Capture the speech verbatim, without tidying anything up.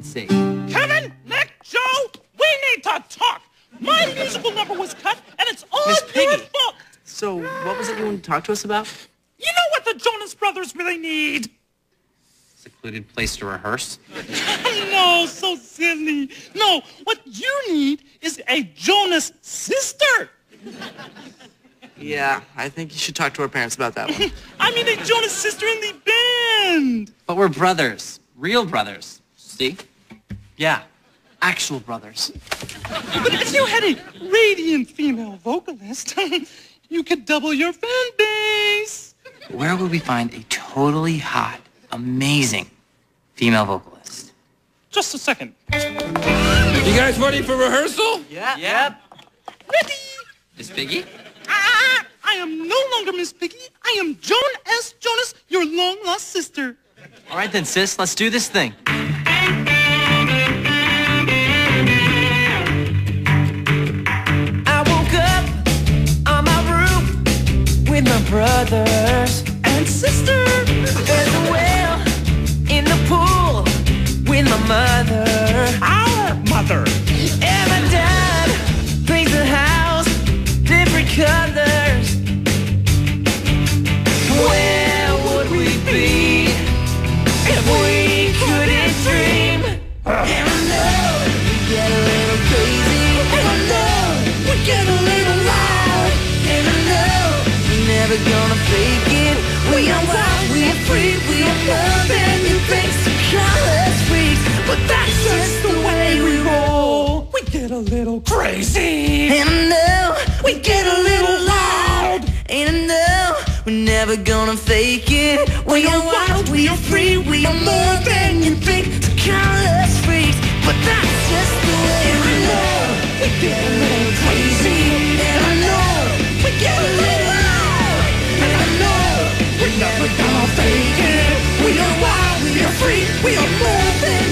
and see. Kevin, Nick, Joe, we need to talk. My musical number was cut, and it's all Miss your Piggy. fault. So, what was it you wanted to talk to us about? You know what the Jonas Brothers really need? Secluded place to rehearse. No, so silly. No, what you need is a Jonas Sister. Yeah, I think you should talk to our parents about that one. I mean a Jonas Sister in the band. But we're brothers. Real brothers. See? Yeah. Actual brothers. But if you had a radiant female vocalist, you could double your fan base. Where would we find a totally hot, amazing female vocalist? Just a second. You guys ready for rehearsal? Yeah. Yep. Ready? Miss Piggy? Ah, I am no longer Miss Piggy. I am Joan S. Jonas, your long-lost sister. All right then, sis. Let's do this thing. I woke up on my roof with my brothers And sister. There's a whale in the pool with my mother. Our mother. And my dad paints the house different colors. Where would we be if we couldn't dream? And I know we get a little crazy. And I know we get a little loud. And I know we're never gonna fake it. We are wild, we are free, we are love, and you think to call us freaks. But that's just the way we roll. We get a little crazy. And I know we get a little loud. And I know we're never gonna fake it. We are wild, we are free, we are more than you think to call us freaks. But that's just the way we roll. We get a little crazy. And I know we get a little loud. And I know we're never gonna fake it. We are wild, we are free, we are more than